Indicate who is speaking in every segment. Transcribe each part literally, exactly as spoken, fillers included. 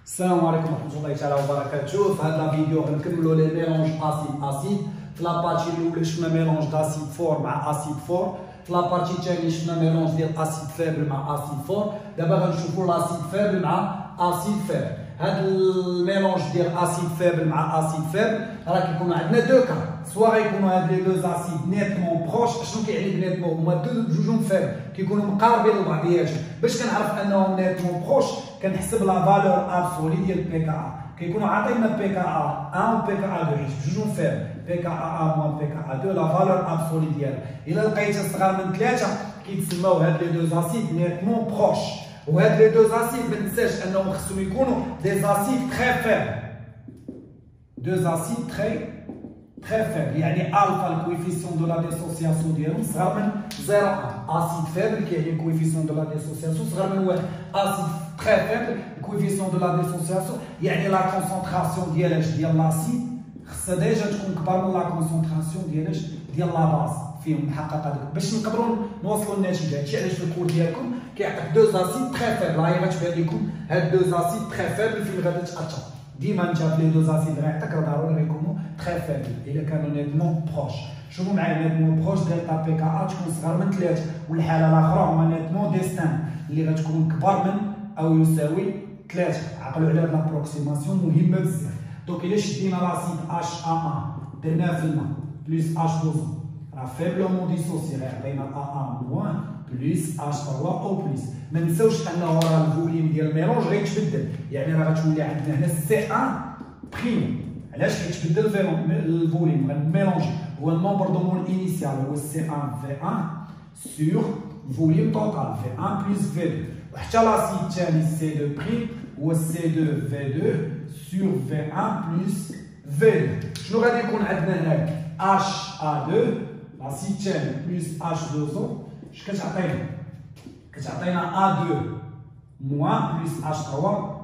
Speaker 1: السلام عليكم ورحمة الله تعالى وبركاته. في هذا الفيديو غنكملوا لي ميلونج اسيد اسيد. في لابارتي الاولى شفنا ميلونج داسيد فور مع اسيد فور، في لابارتي الثانية شفنا ميلونج ديال اسيد فابل مع اسيد فور. دابا غنشوفوا لاسيد فابل مع اسيد فابل. هذا الميلونج ديال اسيد فابل مع اسيد فابل راه كيكونوا عندنا دو كا، سوا غيكونوا هاد لي دو اسيد نيتمون بروش. شنو كيعني نيتمون؟ هما جوجهم فابل كيكونوا مقاربين لبعضياتهم. باش كنعرف انهم نيتمون بروش كنحسب لا فالور ابسولي ديال بي كا ا. كيكونوا عاطينا بي كا ا واحد و بي كا ا اثنين حيت جوجهم فابل. بي كا ا واحد موان بي كا ا اثنين لا فالور ابسولي ديالها الا لقيتها صغار من ثلاثة كيتسماو هاد لي دو اسيد نيتمون بروش. وهاد لي دو اسيد ما تنساش انهم خصهم يكونوا دي اسيد تري فابل. دو اسيد تري تري فابل يعني الفا الكويفيسيون دو لا ديسوسياسيون ديالهم صغار من صفر واحد. اسيد فابل كيعني الكويفيسيون دو لا ديسوسياسيون صغار من واحد. اسيد تري فابل الكويفيسيون دو لا ديسوسياسيون يعني لا كونسونطراسيون ديالاش ديال لاسيد خصها ديجا تكون كبر من لا كونسونطراسيون ديالاش ديال لا باز فيهم الحقيقه هذوك باش نقدروا نوصلوا للنتيجه. هادشي علاش الكور ديالكم كيعطيك دو اسيد تري فابل. هاهي غتبان لكم هاد دو اسيد تري فابل فين غادي تاثر. ديما انت في لي دو اسيد غيعطيك راه ضروري غيكونوا تري فابل الا كانوا نيتمون بروش. شوفوا معايا نيتمون بروش دلتا بي كا ا تكون صغار من ثلاثة، والحاله الاخرى هما نيتمون ديستان اللي غتكون كبر من او يساوي ثلاثة. عقلوا على هاد لابروكسيماسيون مهمه بزاف. دونك الا شدينا لاسيد اش ا واحد درناه في الماء بلس اش اثنين راه فيبلومون ديسوسي غيعطينا ا واحد موان بلس اش ثلاثة او بلس. ما نساوش انه راه الفوليوم ديال الميلونج غيتبدل، يعني راه غتولي عندنا هنا سي واحد بريم. علاش كيتبدل الفوليوم؟ غنميلونجي هو النومبر دو مول انيسيال هو سي واحد في واحد سور فوليوم توتال في واحد بلس في اثنين، وحتى لاسيد الثاني سي اثنين بريم هو سي اثنين في اثنين سور في واحد بلس في اثنين. شنو غادي يكون عندنا هناك؟ اش ا اثنين لاسيد الثاني بلس اش اثنين اش كتعطينا؟ كتعطينا ا اثنين موان بلس اش ثلاثة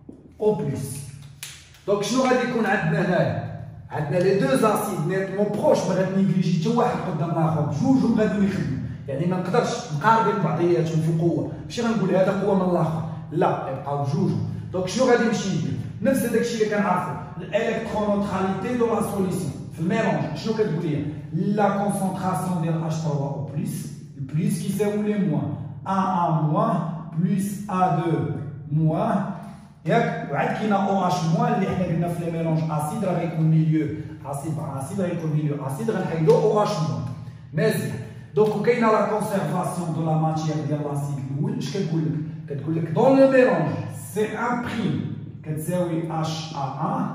Speaker 1: او بلس. دونك شنو غادي يكون عندنا هنايا؟ عندنا لي دو اسيد نيتمون بروش ما غادي حتى واحد قدام الاخر، بجوجهم غادي يخدموا. يعني ما نقدرش مقاربين بعضياتهم في قوه، ماشي غنقول هذا قوه من الاخر، لا يبقاو بجوجهم. دونك شنو غادي نمشي ندير؟ نفس هذاك الشيء اللي كنعرفوا الالكترونوتراليتي دو لا سوليسيون في الميلونج. شنو كتقول لي؟ لا كونسونطراسيون ديال اش ثلاثة او بلس البلس كيساوي لي موان ا واحد موان بلس ا اثنين موان ياك، وعاد كاينه او اش موان اللي حنا قلنا في لي ميلونج اسيد راه غيكون ميليو اسيد مع اسيد غيكون ميليو اسيد غنحيدو او اش موان. مزيان. دونك كاينه لا كونسيرفاسيون دو لا ماتيير ديال لاسيد الاول. اش كتقول لك؟ كتقول لك دون لو ميلونج سي واحد بريم كتساوي اش ا واحد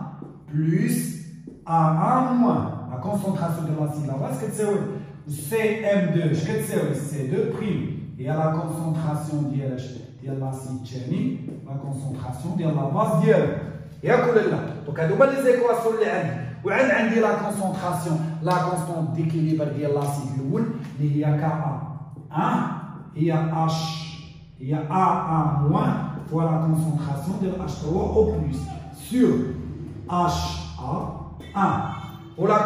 Speaker 1: بلس ا واحد موان لا كونسونطراسيون ديال لاسيد لا باز كتساوي سي ام اثنين. اش كتساوي؟ سي اثنين بريم هي لا كونسونطراسيون ديال ديال لاسيد الثاني لا كونسونطراسيون ديال لا باز ديالو، ياك ولا لا؟ دونك هادو هما لي زيكواسيون اللي عندي. وعاد عندي لا كونسونطراسيون لا كونستونت ديكيليبر ديال لاسيد الاول اللي هي كا ا واحد هي اش هي ا واحد موان فوا لا كونسونطراسيون ديال اش ثلاثة او بلس سور اش ا واحد. ولا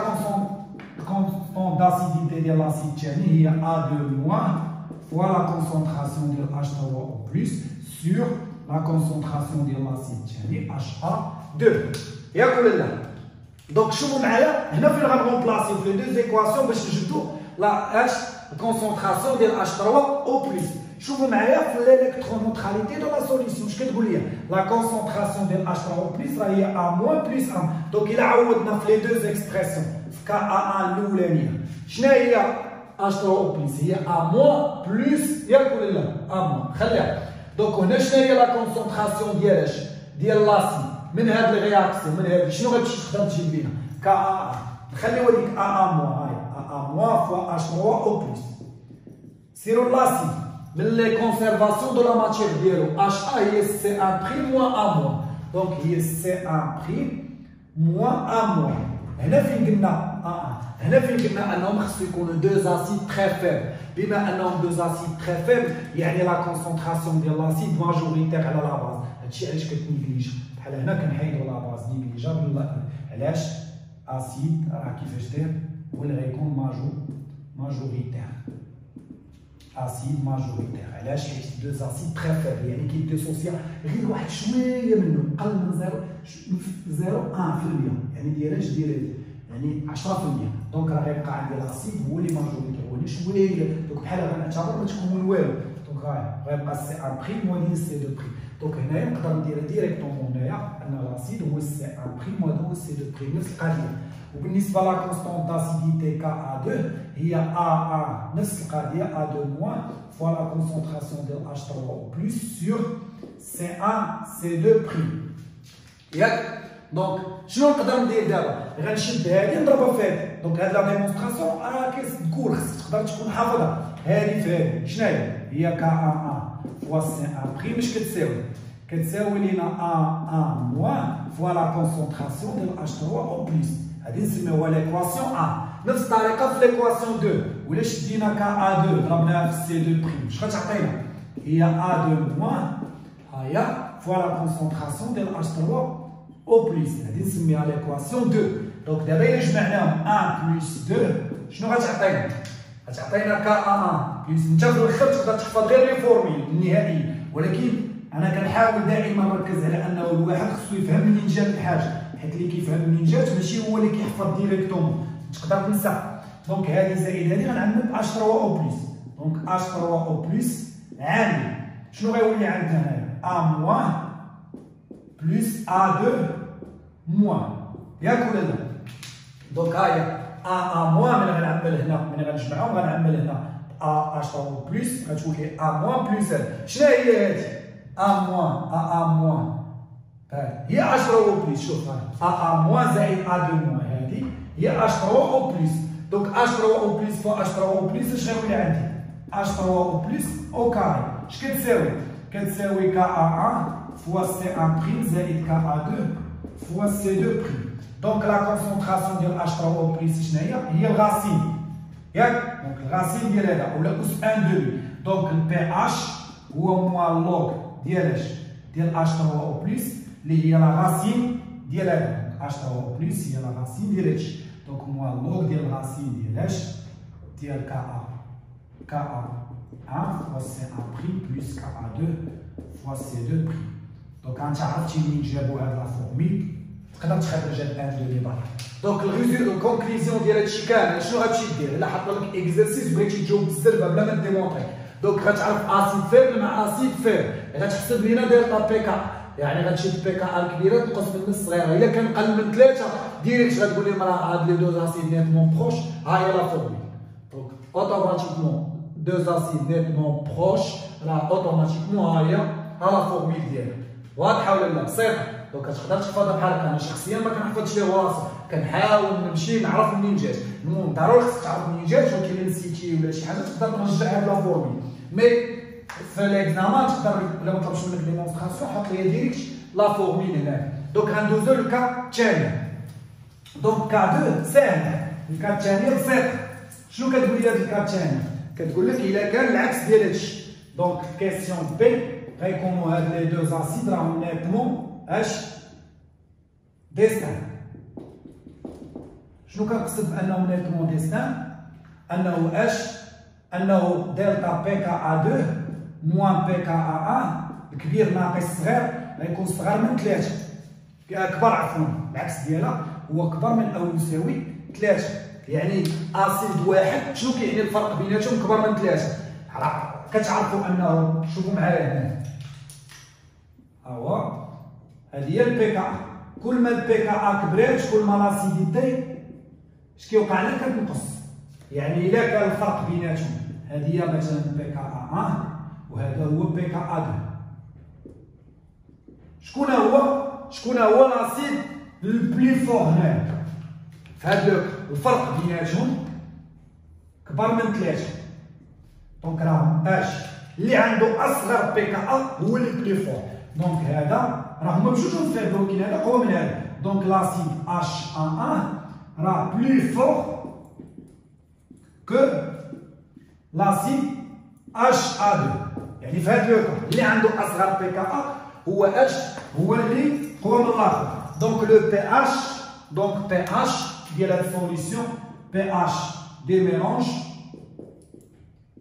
Speaker 1: كونستونت داسيديتي ديال لاسيد الثاني هي ا اثنين موان fois la concentration de H trois O plus sur la concentration de l'acide الثاني H A deux. ياك ولا لا؟ دونك شوفوا معايا هنا فين غنغومبلاسيو في لي دو زيكواسيون باش نجبدوا لا اش كونسونطراسيون ديال H trois O plus. شوفوا معايا في الالكترونوتراليتي دو لا سوليسيون اش كتقول لي؟ لا كونسونطراسيون ديال H trois O plus راه هي ا موان بلس واحد. دونك الا عوضنا في لي دو اكسبرسيون في كا ا واحد الاولانيه شنو هي؟ اش ثلاثة او بلس هي ا موان بلس ياك ولا لا؟ ا موان. خليها. دونك هنا شنو هي لا كونسونطراسيون ديالاش؟ ديال لاسيد من هاد الرياكسيون من هاد شنو غتمشي تقدر تجيب لينا؟ كا ا نخليو هذيك ا ا موان هاي ا ا موان فوا اش ثلاثة او بلس. سيرو لاسيد من لي كونسيرفاسيون دو لا ماتيير ديالو اش ا هي سي واحد بريم موان ا موان. دونك هي سي واحد بريم موان ا موان. هنا فين قلنا ا هنا فين قلنا انهم خصو يكونوا دو اسيد تري فيبل. بما انهم دو اسيد تري فيبل يعني لا كونسونطراسيون ديال لاسيد ماجوريتير على لا باز. هادشي علاش كتنيجليجا بحال هنا كنحيدو لا باز نيجليجابل. علاش؟ اسيد راه كيفاش داير هو اللي غيكون ماجور ماجوريتير. اسيد ماجوريتير. علاش؟ حيت دو اسيد تري فيبل، يعني كيديسوسيا غير واحد شويه منه، اقل من زيرو زيرو واحد بالمية، يعني داير اش داير يعني عشرة بالمية. دونك راه غيبقى عندي الاسيد هو اللي ماجوريتير، هو اللي شويه، دونك بحال غنعتبر ما تكون والو. دونك راه غيبقى سي ان بريم موان سي دو بريم. دونك هنايا نقدر ندير ديريكتومون هنايا ان الاسيد هو سي ان بريم موان هو سي دو بريم، نفس القضيه. وبالنسبه لا كونستونت داسيديتي كا ا اثنين هي ا واحد، نفس القضيه ا اثنين موان فوا لا كونسونطراسيون ديال اش ثلاثة او بلس سور سي واحد سي اثنين بريم. ياك؟ دونك شنو نقدر ندير دابا؟ غنشد هادي نضربها في هادي. دونك هاد لا ديمونستراسيون راه كتقول خصك تقدر تكون حافظها. هادي في هادي شنو هي؟ هي كا ا واحد فوا سي واحد بريم. اش كتساوي؟ كتساوي لينا ا واحد موان فوا لا كونسونطراسيون ديال اش ثلاثة او بلس. هادي نسميوها ليكواسيون ا. نفس الطريقه في ليكواسيون اثنين، ولا شدينا كا ا اثنين ضربناها في سي اثنين بريم، اش غتعطينا؟ هي ا اثنين موان هاهي فوا لا كونسونطراسيون ديال اش ثلاثة او بلس. هادي نسميها ليكواسيون اثنين. دونك دابا الا جمعناهم واحد بلس اثنين شنو غتعطينا؟ غتعطينا كا ا واحد بلس. انت في الاخر تقدر تحفظ غير لي فورميل النهائيه، ولكن انا كنحاول دائما نركز على انه الواحد خصو يفهم منين جات الحاجه، حيت اللي كيفهم منين جات ماشي هو اللي كيحفظ ديريكتومون، تقدر تنسى. دونك هذه زائد هذه غنعمل اش ثلاثة او بلس. دونك اش ثلاثة او بلس عامل شنو غيولي عندنا هنايا؟ ا موان بلس ا اثنين موان، ياك ولا لا؟ دونك هاهي ا ا موان ملي غنعمل هنا، ملي غنجمعهم غنعمل هنا ا اش ثلاثة بلس غتولي ا موان بلس هذه. شنو هي هذه؟ ا موان ا ا موان هي عشرة او بلس. شوف هاي ا ا موان زائد ا اثنين موان، هذه هي اش ثلاثة او بلس. دونك اش ثلاثة او بلس فوا اش ثلاثة او بلس اش غيولي عندي؟ اش ثلاثة او بلس او كاري. اش كتساوي؟ كتساوي كا ا واحد فوا سي واحد بريم زائد كا ا اثنين فوا سي اثنين بريم. دونك لا كونسونطراسيون ديال اش ثلاثة او بلس شنو هي؟ هي الغاسين، ياك؟ دونك الغاسين ديال هذا ولا اس واحد دومي. دونك البي اش هو موان لوغ ديال اش؟ ديال اش ثلاثة او بلس اللي هي لا غاسين ديال هذا. اش ثلاثة او بلس هي لا غاسين ديال هادشي. دونك موان لوغ ديال الغاسين ديال اش؟ ديال كا ا كا ا واحد فوا سي واحد بريم بلس كا ا اثنين فوا سي اثنين بريم. دونك انت عرفتي منين جابوا هاد لا فورميل، تقدر تخرج هاد واحد اثنين اللي برا. دونك الريزو الكونكليزيون ديال هادشي كامل شنو غتمشي دير؟ الا حط لك اكزرسيس بغيتي تجاوب بالزربه بلا ما ديمونطري، دونك غتعرف اسيد فيبل مع اسيد فيبل، غتحسب لينا داير بي كا، يعني غتشد بي كا الكبيره تنقص من الصغيره. الا كان قل من ثلاثه ديريكت غتقول لهم راه هاد لي دو اسيد نيتمون بروش، ها هي لا فورميل. دونك اوتوماتيكمون دو اسيد نيتمون بروش راه اوتوماتيكمون ها هي ها لا فورميل ديالها. واضحه ولا لا؟ بسيطه. دونك تقدر تحفظها بحال هكا. انا شخصيا ما كنحفظش لي غواصه، كنحاول نمشي نعرف منين جات. المهم ضروري خصك تعرف منين جات، ولكن الا نسيتي ولا شي حاجه تقدر ترجع هاد لا فورميل. مي في ليكزامان تقدر الا ما طلبش منك ديمونستراسيون حط لي ديريكت لا فورميل هنا. دونك غندوزو للكا الثاني. دونك كا اثنين ساهل، الكا الثانيه بسيطه. شنو كتقول لي هاد الكا الثاني؟ كتقول لك الا كان العكس ديال هادشي. دونك كيسيون بي غيكونوا هاد لي دو اسيد راهم نيتمون اش؟ ديستان. شنو كنقصد بانه نيتمون ديستان؟ انه اش؟ انه دلتا بي كا اثنين موان بي كا واحد الكبير ناقص الصغير غيكون صغر من ثلاثة، كبر عفوا العكس ديالها هو كبر من او يساوي ثلاثة. يعني اسيد واحد شنو كيعني الفرق بيناتهم؟ كبر من ثلاثة. كتعرفوا انه شوفوا معايا هنا ها هو هذه هي البي كا. كل ما البي كا كبرات كل ما لاسيديتي اش كيوقع لها؟ كتنقص. يعني الا كان الفرق بيناتهم هذه هي مثلا بي كا واحد وهذا هو بي كا اثنين، شكون هو؟ شكون هو لاسيد البلي فور هنايا؟ فهاد الفرق بيناتهم كبر من ثلاثة. دونك راه اش اللي عنده اصغر بي كا هو اللي بلي فور. دونك هذا راه هما بجوجهم فيبل، ولكن هذا قوي من هذا. دونك لاسيد اش واحد راه بلي فور كو لاسيد اش اثنين. يعني في هذا لو اللي عنده اصغر بي كا هو اش هو اللي قوي من الاخر. دونك لو بي اش دونك بي اش ديال هاد السوليسيون بي اش دي ميلونج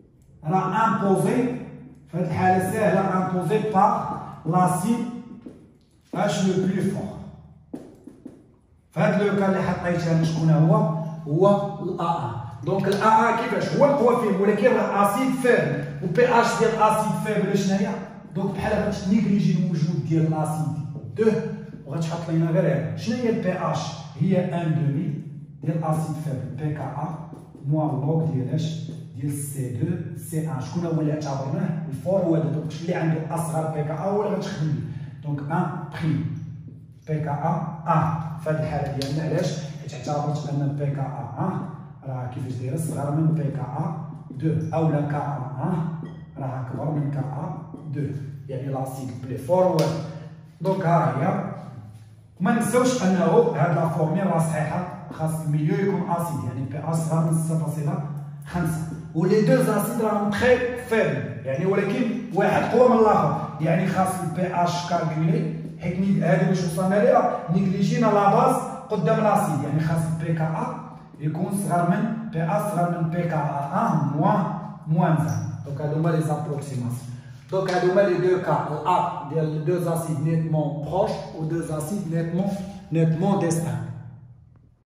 Speaker 1: راه امبوزي في هذه الحاله ساهله امبوزي بار لاسيد اش لو بلو فور. في هذا لو كان اللي حطيت انا شكون هو؟ هو الا ان. دونك الا ان كيفاش هو القوى فيه ولكن راه اسيد فيبل و بي اش ديال اسيد فيبل شنو هي؟ دونك بحال غتنيجليجي الوجود ديال لاسيد دو وغتحط لينا غير هذا. شنو هي البي اش؟ هي ان دومي ديال اسيد فيبل بي كا ا موان لوغ ديال اش؟ ديال سي دو سي ان. شكون هو اللي اعتبرناه؟ الفور هو هذا. دونك اللي عنده اصغر بي كا ا هو اللي غتخدم به. دونك ان بريم بي كا ا ان في هذه الحاله ديالنا. علاش؟ حيت اعتبرت ان بي كا ا ان راه كيفاش دايره صغر من بي كا ا دو اولا كا ا ان راه اكبر من كا ا دو يعني لاسيد بلي فور هو. دونك ها هي. ما ننساوش انه هاد لا فورميل راه صحيحه خاص الميليو يكون اسيد يعني بي اش صغر من ستة فاصلة خمسة ولي دو اسيد راهم تخي فيبل يعني ولكن واحد قوى من الاخر يعني خاص البي اش كالكولي حيت هادي باش وصلنا ليها نيجليجينا لا باز قدام لاسيد يعني خاص البي كا ا يكون صغر من بي ا صغر من بي كا ا ان موان موان واحد. دونك هادو هما لي زابروكسيماسيون. دونك هادو هما لي دو كا ا ديال دو اسيد نيتمون بروش و دو اسيد نيتمون نيتمون ديستان.